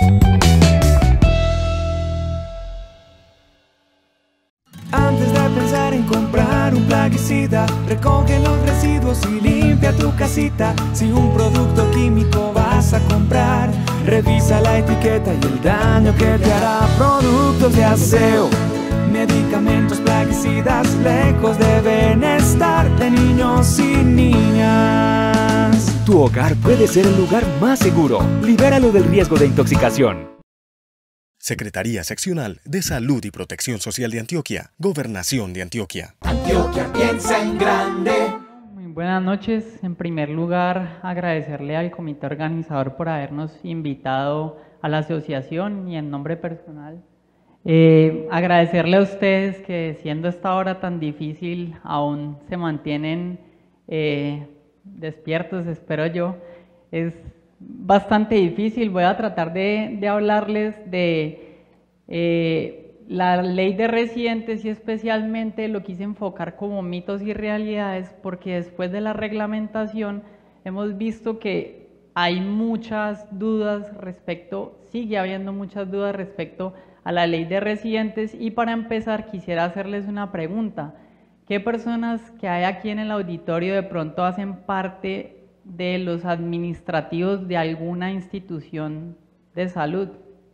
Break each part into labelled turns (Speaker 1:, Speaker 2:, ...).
Speaker 1: Antes de pensar en comprar un plaguicida, recoge los residuos y limpia tu casita. Si un producto químico vas a comprar, revisa la etiqueta y el daño que te hará. Productos de aseo, medicamentos, plaguicidas, lejos deben estar de niños y niñas.
Speaker 2: Tu hogar puede ser el lugar más seguro. Libéralo del riesgo de intoxicación.
Speaker 3: Secretaría Seccional de Salud y Protección Social de Antioquia, Gobernación de Antioquia.
Speaker 1: Antioquia piensa en grande.
Speaker 4: Muy buenas noches. En primer lugar, agradecerle al comité organizador por habernos invitado a la asociación y en nombre personal. Agradecerle a ustedes que siendo esta hora tan difícil aún se mantienen despiertos, espero yo. Es bastante difícil. Voy a tratar de hablarles de la ley de residentes y especialmente lo quise enfocar como mitos y realidades porque después de la reglamentación hemos visto que hay muchas dudas sigue habiendo muchas dudas respecto a la ley de residentes y para empezar quisiera hacerles una pregunta. ¿Qué personas que hay aquí en el auditorio de pronto hacen parte de los administrativos de alguna institución de salud?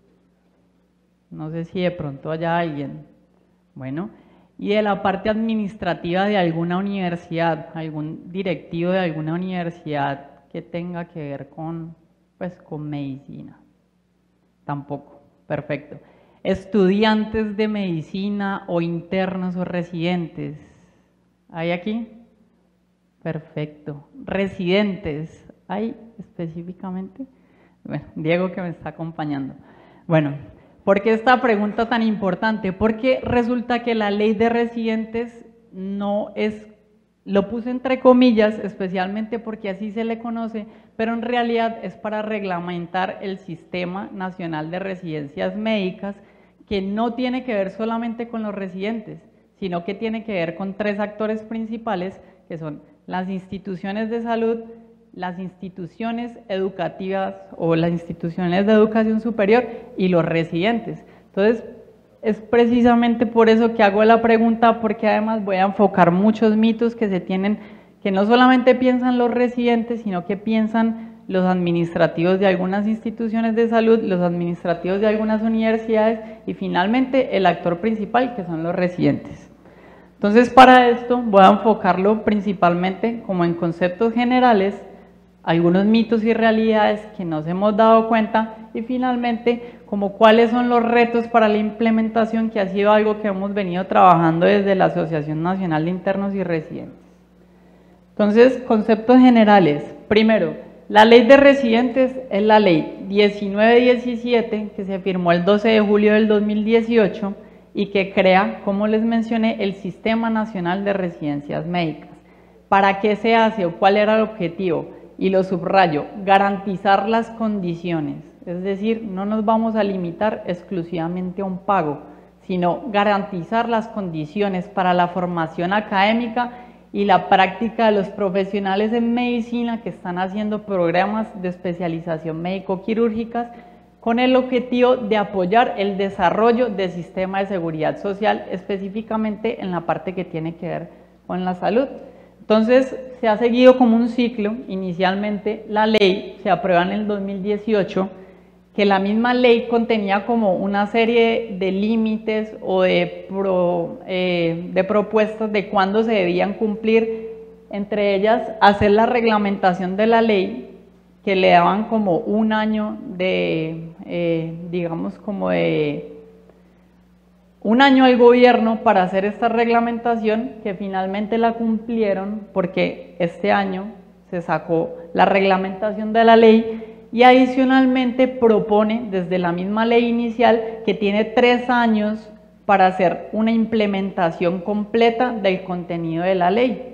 Speaker 4: No sé si de pronto haya alguien. Bueno, y de la parte administrativa de alguna universidad, algún directivo de alguna universidad que tenga que ver con medicina. Tampoco, perfecto. Estudiantes de medicina o internos o residentes, ¿hay aquí? Perfecto. Residentes, ¿hay específicamente? Bueno, Diego que me está acompañando. Bueno, ¿por qué esta pregunta tan importante? Porque resulta que la ley de residentes no es, lo puse entre comillas, especialmente porque así se le conoce, pero en realidad es para reglamentar el Sistema Nacional de Residencias Médicas, que no tiene que ver solamente con los residentes, sino que tiene que ver con tres actores principales, que son las instituciones de salud, las instituciones educativas o las instituciones de educación superior y los residentes. Entonces, es precisamente por eso que hago la pregunta, porque además voy a enfocar muchos mitos que se tienen, que no solamente piensan los residentes, sino que piensan los administrativos de algunas instituciones de salud, los administrativos de algunas universidades y finalmente el actor principal, que son los residentes. Entonces, para esto voy a enfocarlo principalmente como en conceptos generales, algunos mitos y realidades que nos hemos dado cuenta y finalmente como cuáles son los retos para la implementación, que ha sido algo que hemos venido trabajando desde la Asociación Nacional de Internos y Residentes. Entonces, conceptos generales. Primero, la ley de residentes es la ley 1917 que se firmó el 12 de julio del 2018 y que crea, como les mencioné, el Sistema Nacional de Residencias Médicas. ¿Para qué se hace o cuál era el objetivo? Y lo subrayo, garantizar las condiciones, es decir, no nos vamos a limitar exclusivamente a un pago, sino garantizar las condiciones para la formación académica y la práctica de los profesionales en medicina que están haciendo programas de especialización médico-quirúrgicas con el objetivo de apoyar el desarrollo del sistema de seguridad social, específicamente en la parte que tiene que ver con la salud. Entonces, se ha seguido como un ciclo. Inicialmente, la ley se aprueba en el 2018, que la misma ley contenía como una serie de límites o de propuestas de cuándo se debían cumplir, entre ellas hacer la reglamentación de la ley, que le daban como un año un año al gobierno para hacer esta reglamentación, que finalmente la cumplieron porque este año se sacó la reglamentación de la ley y adicionalmente propone desde la misma ley inicial que tiene 3 años para hacer una implementación completa del contenido de la ley.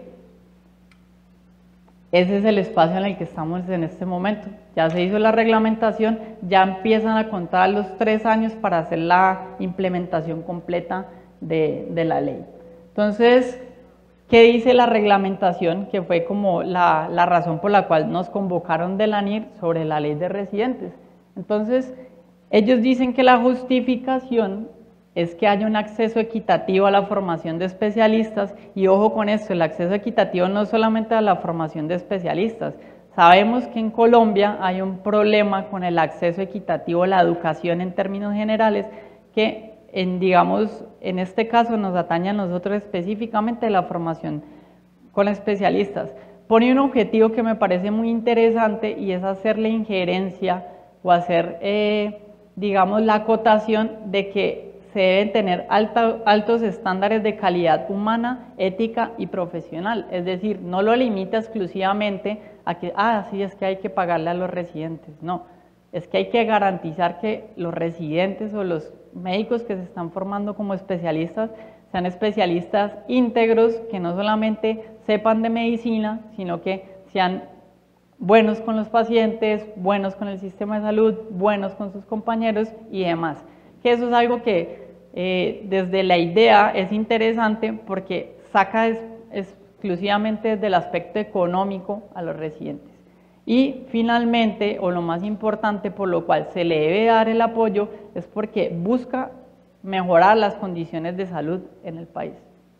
Speaker 4: Ese es el espacio en el que estamos en este momento. Ya se hizo la reglamentación, ya empiezan a contar los 3 años para hacer la implementación completa de la ley. Entonces, ¿qué dice la reglamentación? Que fue como la razón por la cual nos convocaron del ANIR sobre la ley de residentes. Entonces, Ellos dicen que la justificación es que haya un acceso equitativo a la formación de especialistas, y ojo con esto, el acceso equitativo no solamente a la formación de especialistas. Sabemos que en Colombia hay un problema con el acceso equitativo a la educación en términos generales, que digamos, en este caso nos atañe a nosotros específicamente la formación con especialistas. Pone un objetivo que me parece muy interesante, y es hacer la injerencia o hacer, digamos, la acotación de que se deben tener altos estándares de calidad humana, ética y profesional. Es decir, no lo limita exclusivamente a que, sí, es que hay que pagarle a los residentes. No, es que hay que garantizar que los residentes o los médicos que se están formando como especialistas sean especialistas íntegros, que no solamente sepan de medicina, sino que sean buenos con los pacientes, buenos con el sistema de salud, buenos con sus compañeros y demás. Que eso es algo que desde la idea es interesante, porque saca exclusivamente desde el aspecto económico a los residentes. Y finalmente, o lo más importante por lo cual se le debe dar el apoyo, es porque busca mejorar las condiciones de salud en el país.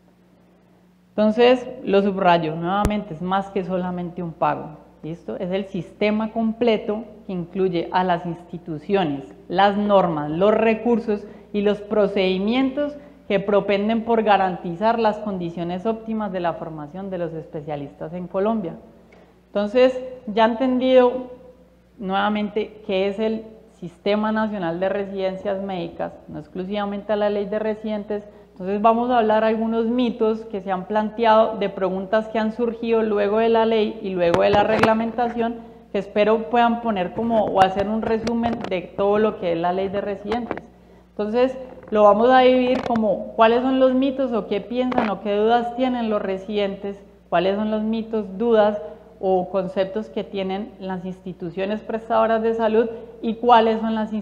Speaker 4: Entonces, lo subrayo nuevamente, es más que solamente un pago. ¿Listo? Es el sistema completo que incluye a las instituciones, las normas, los recursos y los procedimientos que propenden por garantizar las condiciones óptimas de la formación de los especialistas en Colombia. Entonces, ya entendido nuevamente qué es el Sistema Nacional de Residencias Médicas, no exclusivamente a la Ley de Residentes, entonces vamos a hablar algunos mitos que se han planteado, de preguntas que han surgido luego de la ley y luego de la reglamentación, que espero puedan poner como, o hacer un resumen de todo lo que es la Ley de Residentes. Entonces lo vamos a dividir como cuáles son los mitos, o qué piensan o qué dudas tienen los residentes, cuáles son los mitos, dudas o conceptos que tienen las instituciones prestadoras de salud, y cuáles son las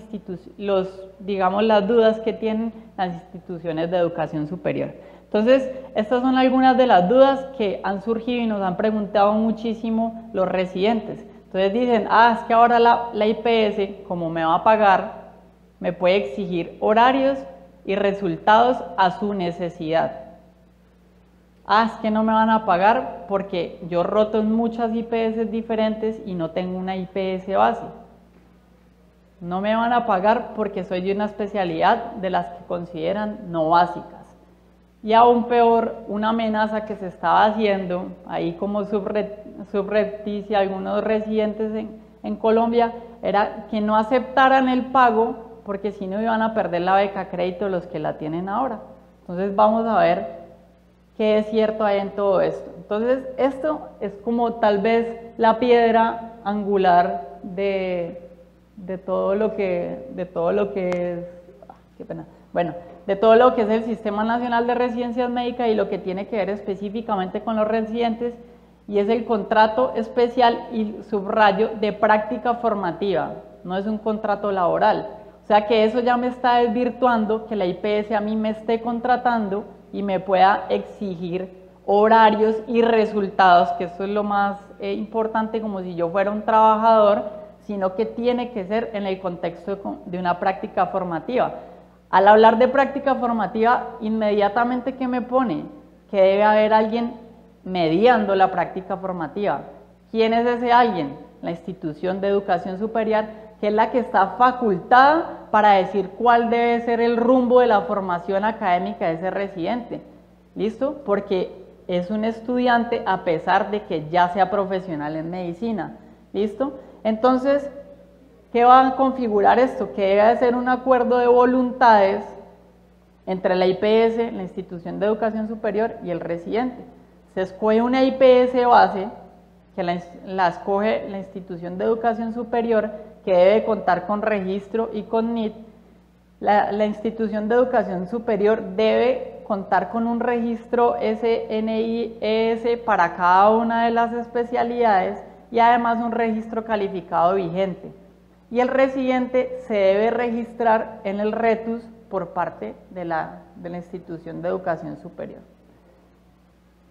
Speaker 4: dudas que tienen las instituciones de educación superior. Entonces, estas son algunas de las dudas que han surgido y nos han preguntado muchísimo los residentes. Entonces dicen, es que ahora la IPS, como me va a pagar, me puede exigir horarios y resultados a su necesidad. Es que no me van a pagar porque yo roto en muchas IPS diferentes y no tengo una IPS base. No me van a pagar porque soy de una especialidad de las que consideran no básicas. Y aún peor, una amenaza que se estaba haciendo ahí como subrepticia algunos residentes en Colombia, era que no aceptaran el pago, porque si no iban a perder la beca crédito los que la tienen ahora. Entonces vamos a ver qué es cierto hay en todo esto. Entonces esto es como tal vez la piedra angular de todo lo que es, qué pena. Bueno, de todo lo que es el Sistema Nacional de Residencias Médicas y lo que tiene que ver específicamente con los residentes, y es el contrato especial, y subrayo, de práctica formativa. No es un contrato laboral. O sea que eso ya me está desvirtuando que la IPS a mí me esté contratando y me pueda exigir horarios y resultados, que eso es lo más importante, como si yo fuera un trabajador, sino que tiene que ser en el contexto de una práctica formativa. Al hablar de práctica formativa, inmediatamente, ¿qué me pone? Que debe haber alguien mediando la práctica formativa. ¿Quién es ese alguien? La institución de educación superior, que es la que está facultada para decir cuál debe ser el rumbo de la formación académica de ese residente. ¿Listo? Porque es un estudiante a pesar de que ya sea profesional en medicina. ¿Listo? Entonces, ¿qué va a configurar esto? Que debe ser un acuerdo de voluntades entre la IPS, la institución de educación superior, y el residente. Se escoge una IPS base, que la escoge la institución de educación superior, que debe contar con registro y con NIT. La institución de educación superior debe contar con un registro SNI-ES para cada una de las especialidades, y además un registro calificado vigente. Y el residente se debe registrar en el RETUS por parte de la institución de educación superior.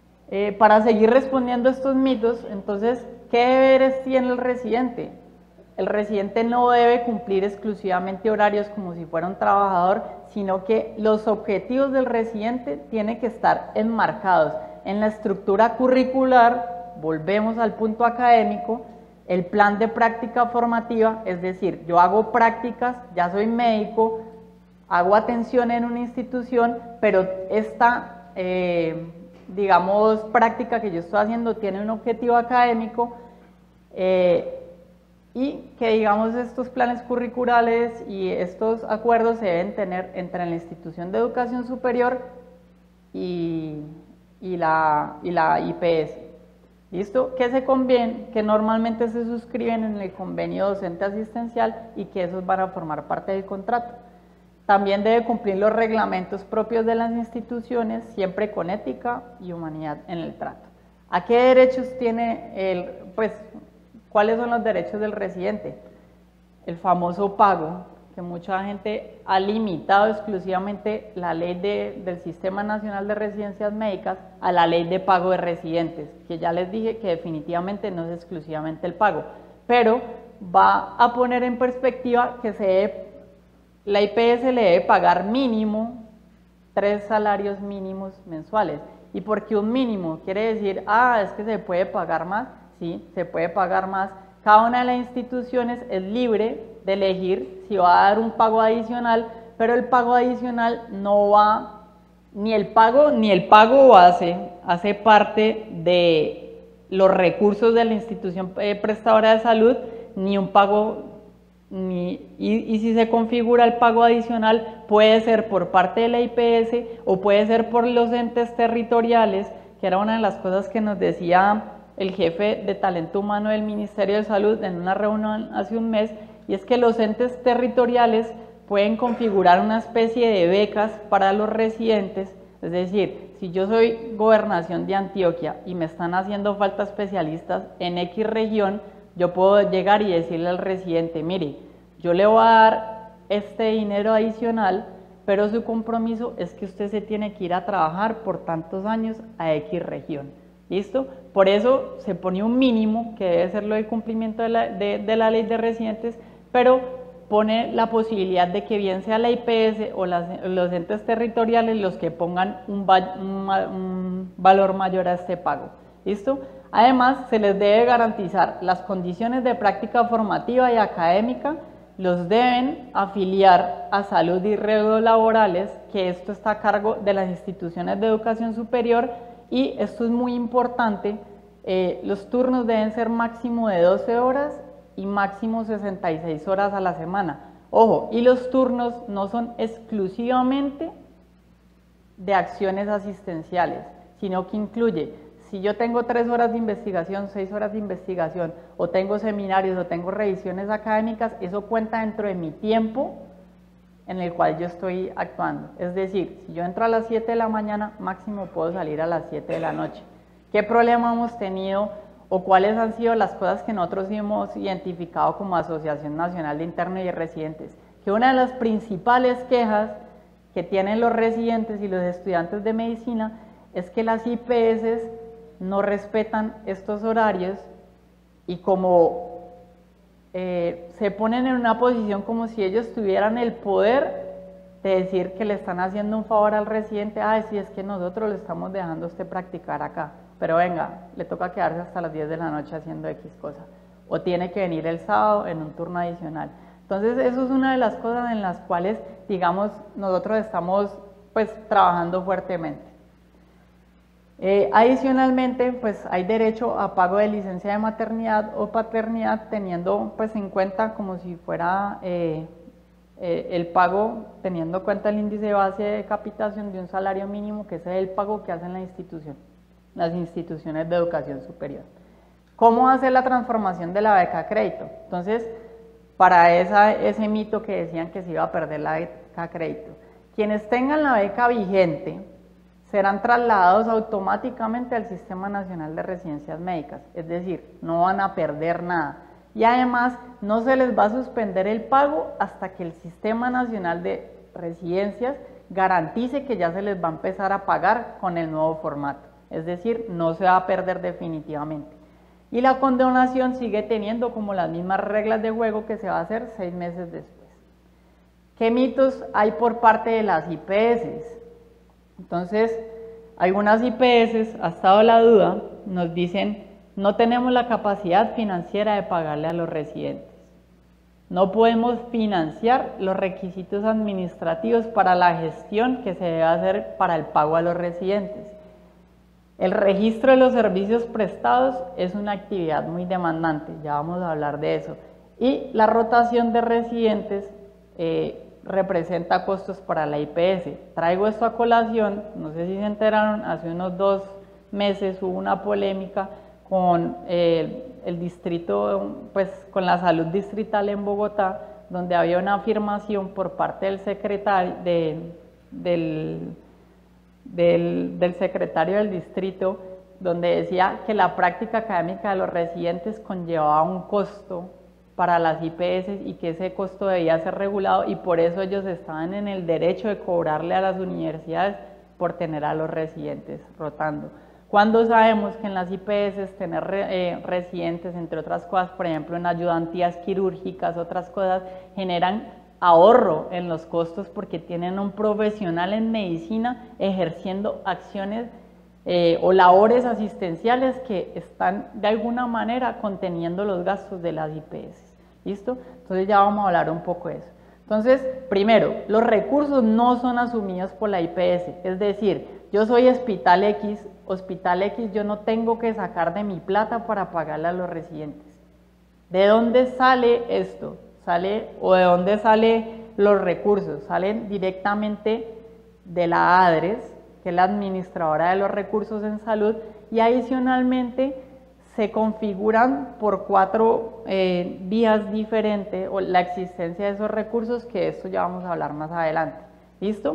Speaker 4: Para seguir respondiendo a estos mitos, entonces, ¿qué deberes tiene el residente? el residente no debe cumplir exclusivamente horarios como si fuera un trabajador, sino que los objetivos del residente tienen que estar enmarcados en la estructura curricular, volvemos al punto académico, el plan de práctica formativa, es decir, yo hago prácticas, ya soy médico, hago atención en una institución, pero esta, digamos, práctica que yo estoy haciendo tiene un objetivo académico y que, digamos, estos planes curriculares y estos acuerdos se deben tener entre la institución de educación superior y la IPS. ¿Listo? Que se conviene, que normalmente se suscriben en el convenio docente asistencial y que esos van a formar parte del contrato. También debe cumplir los reglamentos propios de las instituciones, siempre con ética y humanidad en el trato. ¿A qué derechos tiene cuáles son los derechos del residente? El famoso pago, que mucha gente ha limitado exclusivamente la ley del Sistema Nacional de Residencias Médicas a la ley de pago de residentes, que ya les dije que definitivamente no es exclusivamente el pago, pero va a poner en perspectiva que la IPS le debe pagar mínimo 3 salarios mínimos mensuales. ¿Y por qué un mínimo? Quiere decir, es que se puede pagar más. Sí, se puede pagar más. Cada una de las instituciones es libre de elegir si va a dar un pago adicional, pero el pago adicional no va, ni el pago hace parte de los recursos de la institución prestadora de salud, ni un pago, y si se configura el pago adicional, puede ser por parte de la IPS o puede ser por los entes territoriales, que era una de las cosas que nos decía el jefe de talento humano del Ministerio de Salud en una reunión hace un mes, y es que los entes territoriales pueden configurar una especie de becas para los residentes, es decir, si yo soy Gobernación de Antioquia y me están haciendo falta especialistas en X región, yo puedo llegar y decirle al residente, mire, yo le voy a dar este dinero adicional, pero su compromiso es que usted se tiene que ir a trabajar por tantos años a X región. ¿Listo? Por eso se pone un mínimo, que debe ser lo del cumplimiento de la ley de residentes, pero pone la posibilidad de que bien sea la IPS o los entes territoriales los que pongan un valor mayor a este pago. ¿Listo? Además, se les debe garantizar las condiciones de práctica formativa y académica, los deben afiliar a salud y riesgos laborales, que esto está a cargo de las instituciones de educación superior. Y esto es muy importante, los turnos deben ser máximo de 12 horas y máximo 66 horas a la semana. Ojo, y los turnos no son exclusivamente de acciones asistenciales, sino que incluye, si yo tengo 3 horas de investigación, 6 horas de investigación, o tengo seminarios, o tengo revisiones académicas, eso cuenta dentro de mi tiempo en el cual yo estoy actuando. Es decir, si yo entro a las 7 de la mañana, máximo puedo salir a las 7 de la noche. ¿Qué problema hemos tenido o cuáles han sido las cosas que nosotros hemos identificado como Asociación Nacional de Internos y Residentes? Que una de las principales quejas que tienen los residentes y los estudiantes de medicina es que las IPS no respetan estos horarios y como se ponen en una posición como si ellos tuvieran el poder de decir que le están haciendo un favor al residente. Si es que nosotros le estamos dejando a usted practicar acá, pero venga, le toca quedarse hasta las 10 de la noche haciendo X cosa, o tiene que venir el sábado en un turno adicional. Entonces eso es una de las cosas en las cuales, digamos, nosotros estamos pues trabajando fuertemente. Adicionalmente, pues hay derecho a pago de licencia de maternidad o paternidad, teniendo pues en cuenta como si fuera el pago, teniendo en cuenta el índice de base de capitación de un salario mínimo, que ese es el pago que hacen las instituciones de educación superior. ¿Cómo hacer la transformación de la beca crédito? Entonces, para ese mito que decían que se iba a perder la beca crédito, quienes tengan la beca vigente serán trasladados automáticamente al Sistema Nacional de Residencias Médicas, es decir, no van a perder nada. Y además, no se les va a suspender el pago hasta que el Sistema Nacional de Residencias garantice que ya se les va a empezar a pagar con el nuevo formato, es decir, no se va a perder definitivamente. Y la condonación sigue teniendo como las mismas reglas de juego que se va a hacer 6 meses después. ¿Qué mitos hay por parte de las IPS? Entonces, algunas IPS, ha estado la duda, nos dicen, no tenemos la capacidad financiera de pagarle a los residentes. No podemos financiar los requisitos administrativos para la gestión que se debe hacer para el pago a los residentes. El registro de los servicios prestados es una actividad muy demandante, ya vamos a hablar de eso. Y la rotación de residentes representa costos para la IPS. Traigo esto a colación, no sé si se enteraron, hace unos 2 meses hubo una polémica con el distrito, pues con la salud distrital en Bogotá, donde había una afirmación por parte del secretario del secretario del distrito, donde decía que la práctica académica de los residentes conllevaba un costo para las IPS y que ese costo debía ser regulado, y por eso ellos estaban en el derecho de cobrarle a las universidades por tener a los residentes rotando. Cuando sabemos que en las IPS tener residentes, entre otras cosas, por ejemplo en ayudantías quirúrgicas, otras cosas, generan ahorro en los costos porque tienen un profesional en medicina ejerciendo acciones o labores asistenciales que están de alguna manera conteniendo los gastos de las IPS. ¿Listo? Entonces ya vamos a hablar un poco de eso. Entonces, primero, los recursos no son asumidos por la IPS, es decir, yo soy Hospital X, yo no tengo que sacar de mi plata para pagarle a los residentes. ¿De dónde sale esto? ¿O de dónde salen los recursos? Salen directamente de la ADRES, que es la administradora de los recursos en salud, y adicionalmente se configuran por 4 vías diferentes, o la existencia de esos recursos, que esto ya vamos a hablar más adelante. ¿Listo?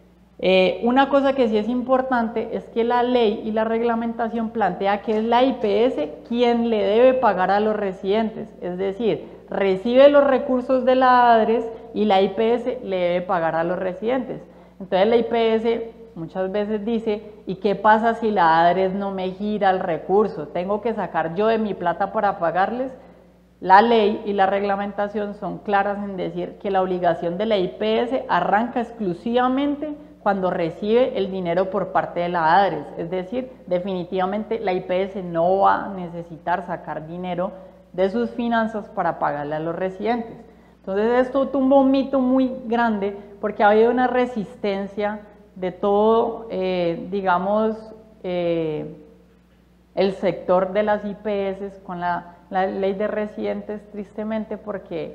Speaker 4: Una cosa que sí es importante es que la ley y la reglamentación plantea que es la IPS quien le debe pagar a los residentes, es decir, recibe los recursos de la ADRES y la IPS le debe pagar a los residentes. Entonces la IPS muchas veces dice, ¿y qué pasa si la ADRES no me gira el recurso? ¿Tengo que sacar yo de mi plata para pagarles? La ley y la reglamentación son claras en decir que la obligación de la IPS arranca exclusivamente cuando recibe el dinero por parte de la ADRES, es decir, definitivamente la IPS no va a necesitar sacar dinero de sus finanzas para pagarle a los residentes. Entonces esto tumba un mito muy grande porque ha habido una resistencia de todo, digamos, el sector de las IPS con la ley de residentes, tristemente, porque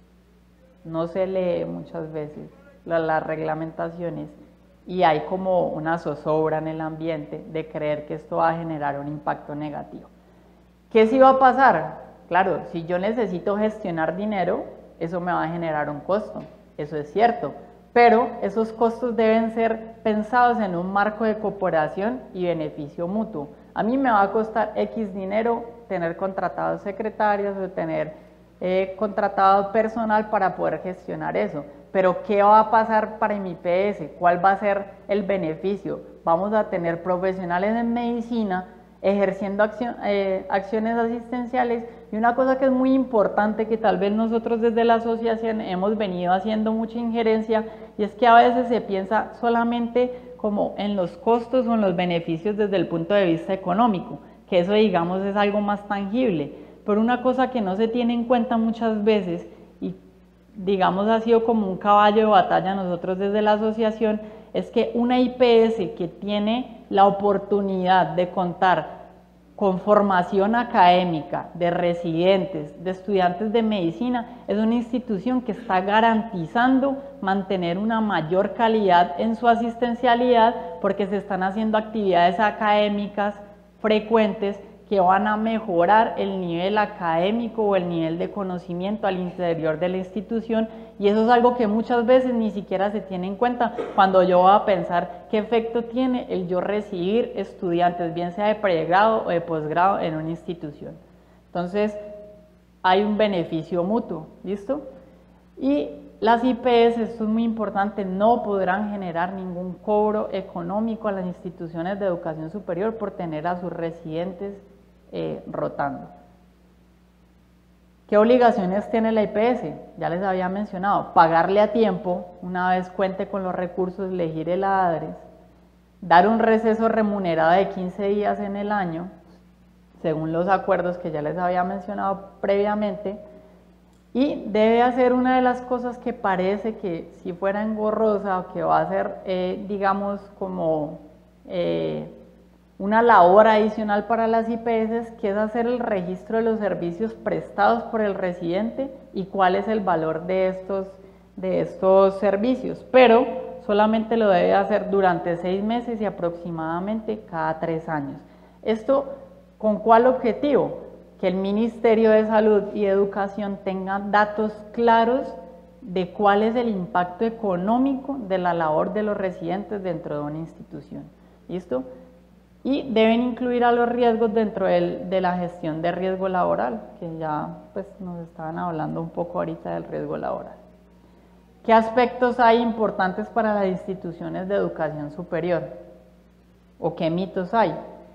Speaker 4: no se lee muchas veces las reglamentaciones y hay como una zozobra en el ambiente de creer que esto va a generar un impacto negativo. ¿Qué sí va a pasar? Claro, si yo necesito gestionar dinero, eso me va a generar un costo, eso es cierto, pero esos costos deben ser pensados en un marco de cooperación y beneficio mutuo. A mí me va a costar X dinero tener contratados secretarios o tener contratado personal para poder gestionar eso, pero ¿qué va a pasar para mi IPS? ¿Cuál va a ser el beneficio? Vamos a tener profesionales en medicina ejerciendo acciones asistenciales, y una cosa que es muy importante que tal vez nosotros desde la asociación hemos venido haciendo mucha injerencia, y es que a veces se piensa solamente como en los costos o en los beneficios desde el punto de vista económico, que eso digamos es algo más tangible, pero una cosa que no se tiene en cuenta muchas veces y digamos ha sido como un caballo de batalla nosotros desde la asociación, es que una IPS que tiene la oportunidad de contar con formación académica de residentes, de estudiantes de medicina, es una institución que está garantizando mantener una mayor calidad en su asistencialidad porque se están haciendo actividades académicas frecuentes que van a mejorar el nivel académico o el nivel de conocimiento al interior de la institución, y eso es algo que muchas veces ni siquiera se tiene en cuenta cuando yo voy a pensar qué efecto tiene el yo recibir estudiantes, bien sea de pregrado o de posgrado en una institución. Entonces hay un beneficio mutuo, ¿listo? Y las IPS, esto es muy importante, no podrán generar ningún cobro económico a las instituciones de educación superior por tener a sus residentes rotando. ¿Qué obligaciones tiene la IPS? Ya les había mencionado, pagarle a tiempo, una vez cuente con los recursos, le gire la ADRES, dar un receso remunerado de 15 días en el año, según los acuerdos que ya les había mencionado previamente, y debe hacer una de las cosas que parece que si fuera engorrosa o que va a ser, digamos, como una labor adicional para las IPS, que es hacer el registro de los servicios prestados por el residente y cuál es el valor de estos servicios, pero solamente lo debe hacer durante 6 meses y aproximadamente cada 3 años. ¿Esto con cuál objetivo? Que el Ministerio de Salud y Educación tenga datos claros de cuál es el impacto económico de la labor de los residentes dentro de una institución. ¿Listo? Y deben incluir a los riesgos dentro de la gestión de riesgo laboral, que ya pues, nos estaban hablando un poco ahorita del riesgo laboral. ¿Qué aspectos hay importantes para las instituciones de educación superior? ¿O qué mitos hay?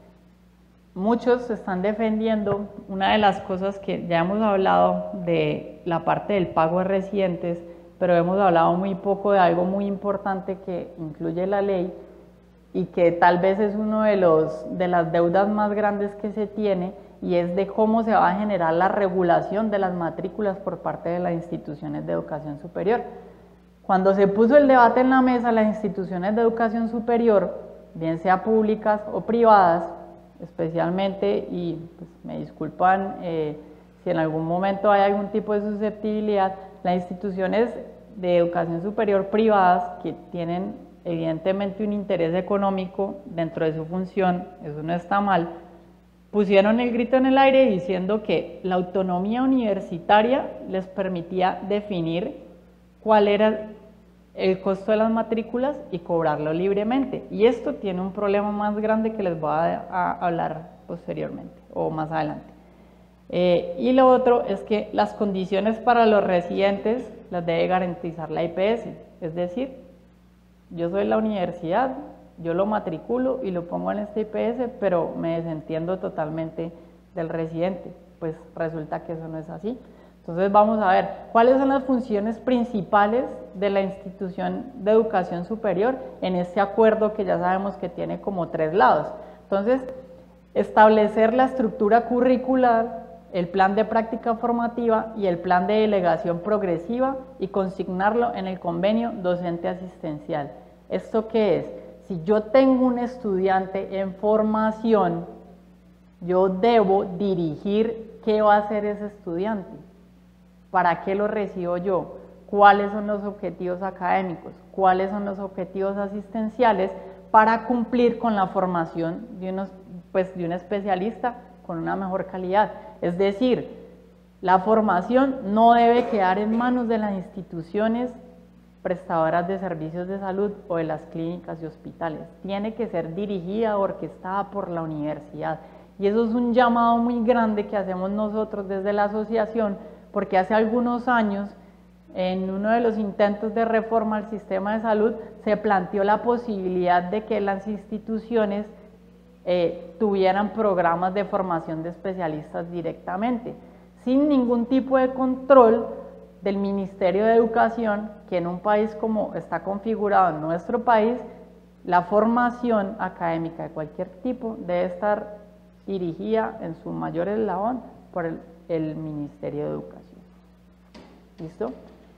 Speaker 4: Muchos están defendiendo una de las cosas que ya hemos hablado de la parte del pago de residentes, pero hemos hablado muy poco de algo muy importante que incluye la ley y que tal vez es uno de las deudas más grandes que se tiene, y es de cómo se va a generar la regulación de las matrículas por parte de las instituciones de educación superior. Cuando se puso el debate en la mesa, las instituciones de educación superior, bien sea públicas o privadas, especialmente, y pues, me disculpan si en algún momento hay algún tipo de susceptibilidad, las instituciones de educación superior privadas que tienen evidentemente un interés económico dentro de su función, eso no está mal, pusieron el grito en el aire diciendo que la autonomía universitaria les permitía definir cuál era el costo de las matrículas y cobrarlo libremente. Y esto tiene un problema más grande que les voy a hablar posteriormente o más adelante. Y lo otro es que las condiciones para los residentes las debe garantizar la IPS, es decir, yo soy la universidad, yo lo matriculo y lo pongo en esta IPS, pero me desentiendo totalmente del residente. Pues resulta que eso no es así. Entonces vamos a ver cuáles son las funciones principales de la institución de educación superior en este acuerdo que ya sabemos que tiene como 3 lados. Entonces, establecer la estructura curricular, el plan de práctica formativa y el plan de delegación progresiva y consignarlo en el convenio docente asistencial. ¿Esto qué es? Si yo tengo un estudiante en formación, yo debo dirigir qué va a hacer ese estudiante, para qué lo recibo yo, cuáles son los objetivos académicos, cuáles son los objetivos asistenciales para cumplir con la formación de un especialista con una mejor calidad. Es decir, la formación no debe quedar en manos de las instituciones prestadoras de servicios de salud o de las clínicas y hospitales. Tiene que ser dirigida, orquestada por la universidad. Y eso es un llamado muy grande que hacemos nosotros desde la asociación, porque hace algunos años, en uno de los intentos de reforma al sistema de salud, se planteó la posibilidad de que las instituciones tuvieran programas de formación de especialistas directamente, sin ningún tipo de control del Ministerio de Educación, que en un país como está configurado en nuestro país, la formación académica de cualquier tipo debe estar dirigida en su mayor eslabón por el Ministerio de Educación. ¿Listo?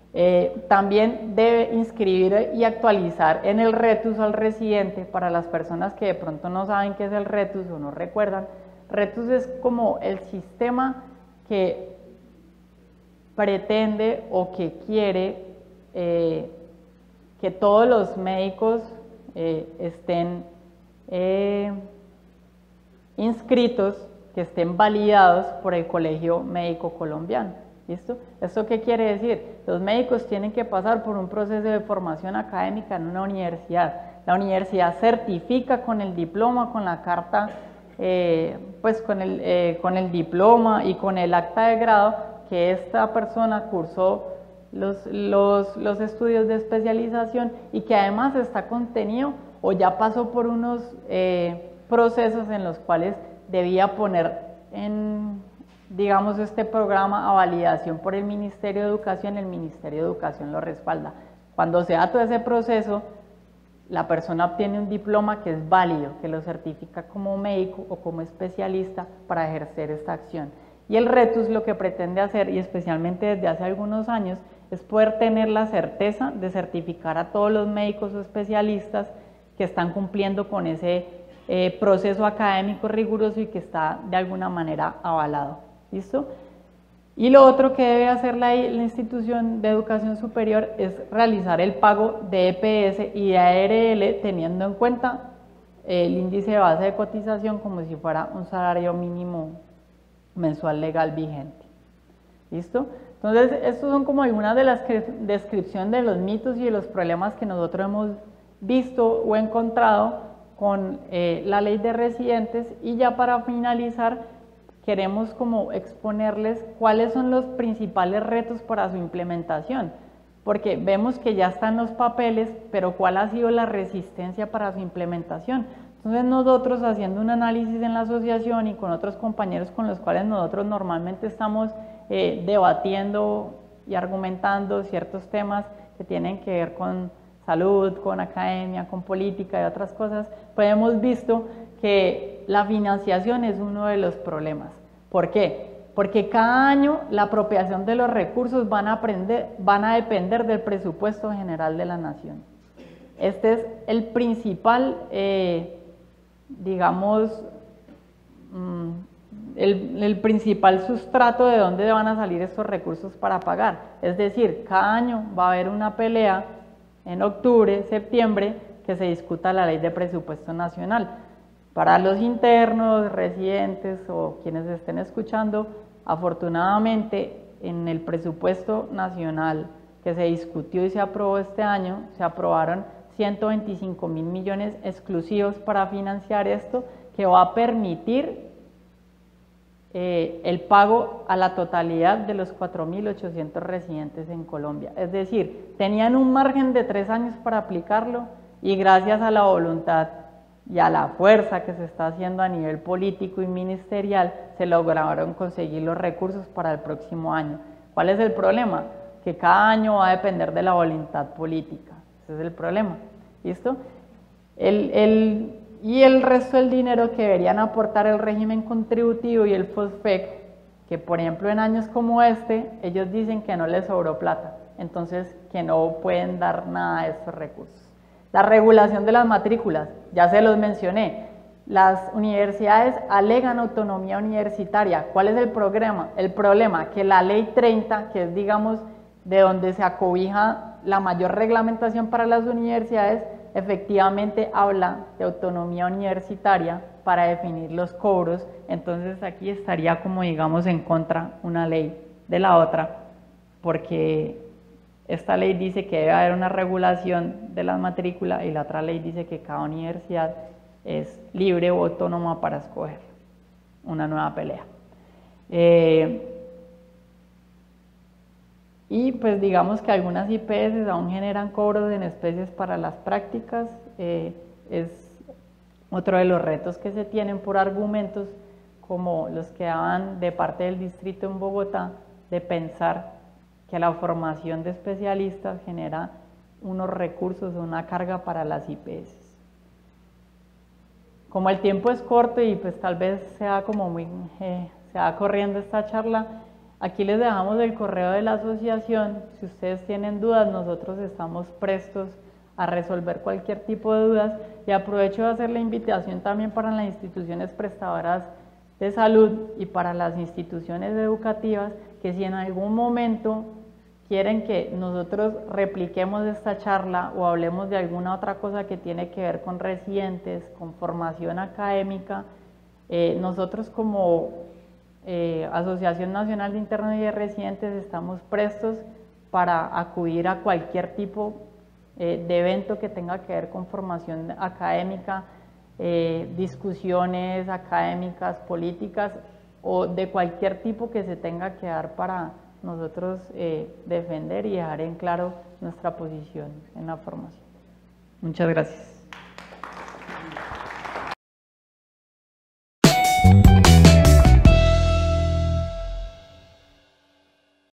Speaker 4: También debe inscribir y actualizar en el RETUS al residente. Para las personas que de pronto no saben qué es el RETUS o no recuerdan, RETUS es como el sistema que pretende o que quiere que todos los médicos estén inscritos, que estén validados por el Colegio Médico Colombiano. ¿Listo? ¿Esto qué quiere decir? Los médicos tienen que pasar por un proceso de formación académica en una universidad. La universidad certifica con el diploma, con la carta, pues con el diploma y con el acta de grado que esta persona cursó los estudios de especialización y que además está contenido o ya pasó por unos procesos en los cuales debía poner digamos, este programa a validación por el Ministerio de Educación, el Ministerio de Educación lo respalda. Cuando se da todo ese proceso, la persona obtiene un diploma que es válido, que lo certifica como médico o como especialista para ejercer esta acción. Y el RETUS lo que pretende hacer, y especialmente desde hace algunos años, es poder tener la certeza de certificar a todos los médicos o especialistas que están cumpliendo con ese proceso académico riguroso y que está de alguna manera avalado. ¿Listo? Y lo otro que debe hacer la institución de educación superior es realizar el pago de EPS y de ARL teniendo en cuenta el índice de base de cotización como si fuera un salario mínimo mensual legal vigente. ¿Listo? Entonces, estos son como algunas de las descripciones de los mitos y de los problemas que nosotros hemos visto o encontrado con la ley de residentes, y ya para finalizar queremos como exponerles cuáles son los principales retos para su implementación, porque vemos que ya están los papeles, pero cuál ha sido la resistencia para su implementación. Entonces nosotros, haciendo un análisis en la asociación y con otros compañeros con los cuales nosotros normalmente estamos debatiendo y argumentando ciertos temas que tienen que ver con salud, con academia, con política y otras cosas, pues hemos visto que la financiación es uno de los problemas. ¿Por qué? Porque cada año la apropiación de los recursos van a depender del presupuesto general de la nación. Este es el principal, digamos, el principal sustrato de dónde van a salir estos recursos para pagar. Es decir, cada año va a haber una pelea en octubre, septiembre, que se discuta la ley de presupuesto nacional. Para los internos, residentes o quienes estén escuchando, afortunadamente en el presupuesto nacional que se discutió y se aprobó este año, se aprobaron 125.000 millones exclusivos para financiar esto, que va a permitir el pago a la totalidad de los 4.800 residentes en Colombia. Es decir, tenían un margen de 3 años para aplicarlo, y gracias a la voluntad y a la fuerza que se está haciendo a nivel político y ministerial, se lograron conseguir los recursos para el próximo año. ¿Cuál es el problema? Que cada año va a depender de la voluntad política. Ese es el problema. ¿Listo? Y el resto del dinero que deberían aportar el régimen contributivo y el FOSFEC, que por ejemplo en años como este, ellos dicen que no les sobró plata, entonces que no pueden dar nada de estos recursos. La regulación de las matrículas, ya se los mencioné, las universidades alegan autonomía universitaria. ¿Cuál es el problema? El problema que la ley 30, que es digamos de donde se acobija la mayor reglamentación para las universidades, efectivamente habla de autonomía universitaria para definir los cobros. Entonces aquí estaría como digamos en contra una ley de la otra, porque esta ley dice que debe haber una regulación de las matrículas y la otra ley dice que cada universidad es libre o autónoma para escoger. Una nueva pelea. Y pues digamos que algunas IPS aún generan cobros en especies para las prácticas. Es otro de los retos que se tienen por argumentos como los que daban de parte del distrito en Bogotá, de pensar que la formación de especialistas genera unos recursos, una carga para las IPS. Como el tiempo es corto y pues tal vez sea como muy, se va corriendo esta charla, aquí les dejamos el correo de la asociación. Si ustedes tienen dudas, nosotros estamos prestos a resolver cualquier tipo de dudas, y aprovecho de hacer la invitación también para las instituciones prestadoras de salud y para las instituciones educativas, que si en algún momento quieren que nosotros repliquemos esta charla o hablemos de alguna otra cosa que tiene que ver con residentes, con formación académica, nosotros como Asociación Nacional de Internos y de Residentes estamos prestos para acudir a cualquier tipo de evento que tenga que ver con formación académica, discusiones académicas, políticas o de cualquier tipo que se tenga que dar para nosotros defender y dejar en claro nuestra posición en la formación. Muchas gracias.